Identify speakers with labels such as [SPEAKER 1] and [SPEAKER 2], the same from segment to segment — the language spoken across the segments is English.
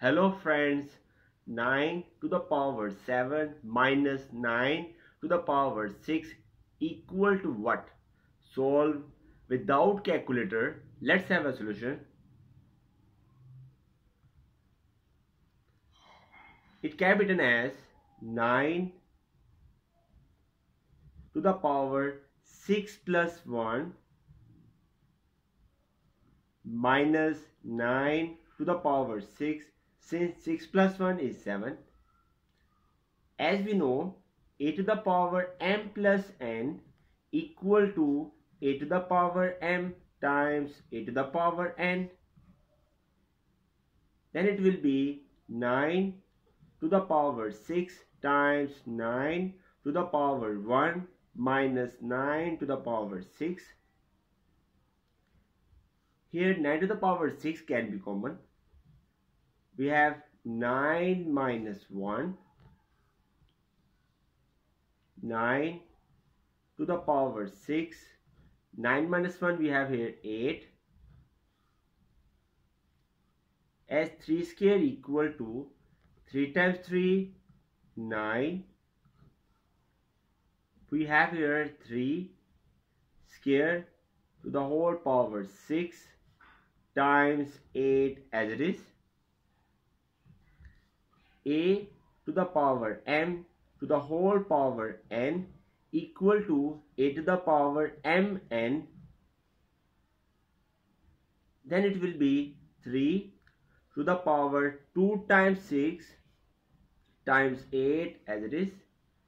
[SPEAKER 1] Hello friends, 9 to the power 7 minus 9 to the power 6 equal to what? Solve without calculator. Let's have a solution. It can be written as 9 to the power 6 plus 1 minus 9 to the power 6, since 6 plus 1 is 7. As we know, a to the power m plus n equal to a to the power m times a to the power n. Then it will be 9 to the power 6 times 9 to the power 1 minus 9 to the power 6. Here 9 to the power 6 can be common. We have 9 minus 1. 9 to the power 6. 9 minus 1 we have here 8. As 3 square equal to 3 times 3, 9. We have here 3 square to the whole power 6 times 8 as it is. A to the power m to the whole power n equal to a to the power mn. Then it will be 3 to the power 2 times 6 times 8 as it is,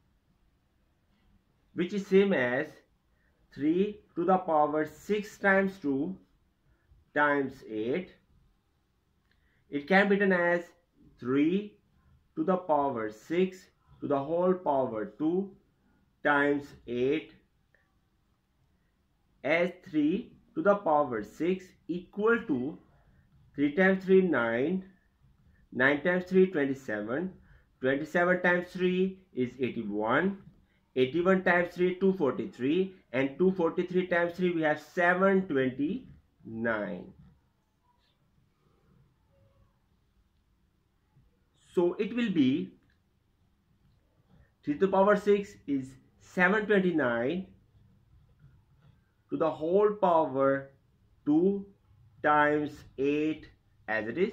[SPEAKER 1] which is same as 3 to the power 6 times 2 times 8. It can be written as 3 to the power 6 to the whole power 2 times 8, as 3 to the power 6 equal to 3 times 3 9, 9 times 3 27, 27 times 3 is 81, 81 times 3 243, and 243 times 3 we have 729. So it will be 3 to the power 6 is 729 to the whole power 2 times 8 as it is.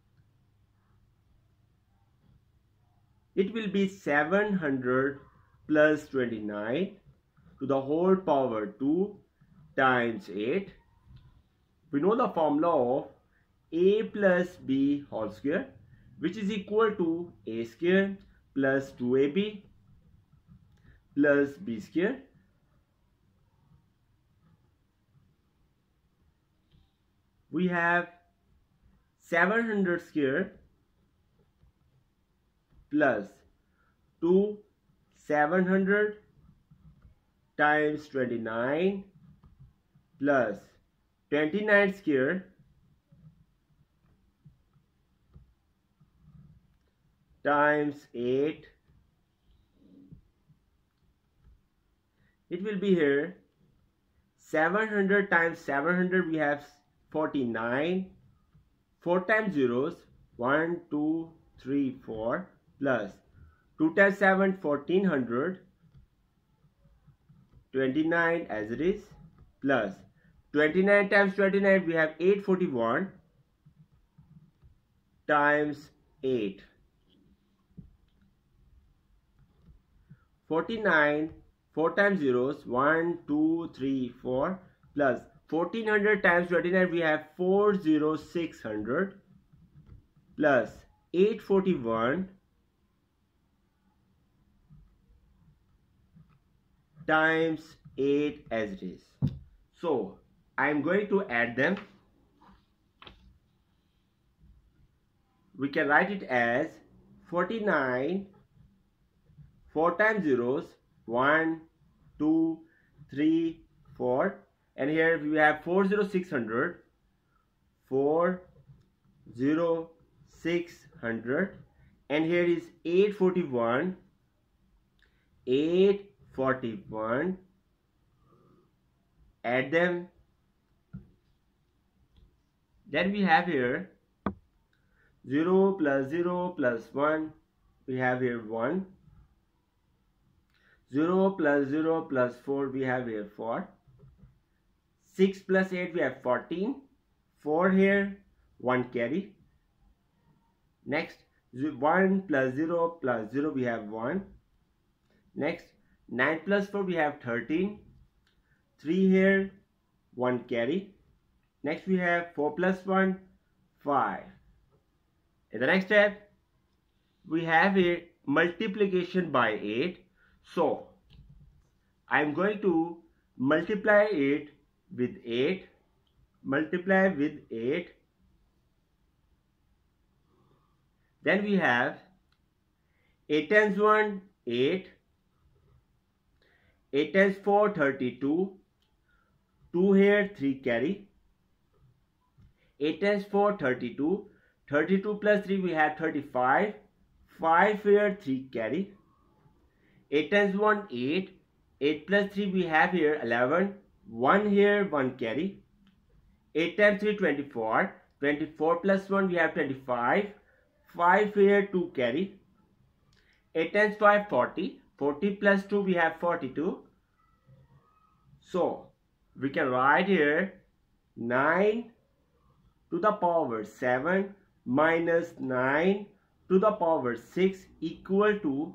[SPEAKER 1] It will be 700 plus 29 to the whole power 2 times 8. We know the formula of a plus b whole square, which is equal to a square plus 2ab plus b square. We have 700 square plus 2 700 times 29 plus 29 square times 8. It will be here 700 times 700 we have 49. 4 times zeros 1 2 3 4 plus 2 times 7 1400, 29 as it is, plus 29 times 29 we have 841 times 8. 49 4 times zeros 1 2 3 4 plus 1400 times 29 we have 40600 plus 841 times 8 as it is. So I am going to add them. We can write it as 49 4 times zeros 1 2 3 4, and here we have 40600, 40600, and here is 841, 841. Add them. Then we have here 0 plus 0 plus 1, we have here 1. 0 plus 0 plus 4, we have here 4. 6 plus 8, we have 14. 4 here, 1 carry. Next, 1 plus 0 plus 0, we have 1. Next, 9 plus 4, we have 13. 3 here, 1 carry. Next, we have 4 plus 1, 5. In the next step, we have here multiplication by 8. So, I am going to multiply it with 8. Multiply with 8. Then we have 8 times 1, 8. 8 times 4, 32. 2 here, 3 carry. 8 times 4, 32. 32 plus 3, we have 35. 5 here, 3 carry. 8 times 1, 8. 8 plus 3, we have here 11. 1 here, 1 carry. 8 times 3, 24. 24 plus 1, we have 25. 5 here, 2 carry. 8 times 5, 40. 40 plus 2, we have 42. So, we can write here 9 to the power 7 minus 9 to the power 6 equal to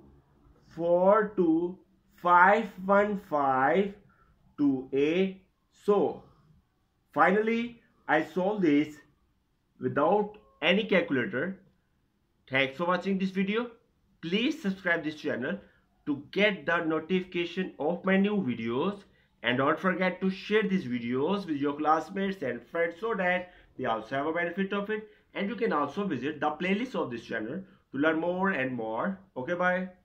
[SPEAKER 1] 42515 to A. So, finally, I solved this without any calculator. Thanks for watching this video. Please subscribe this channel to get the notification of my new videos. And don't forget to share these videos with your classmates and friends so that they also have a benefit of it. And you can also visit the playlist of this channel to learn more and more. Okay, bye.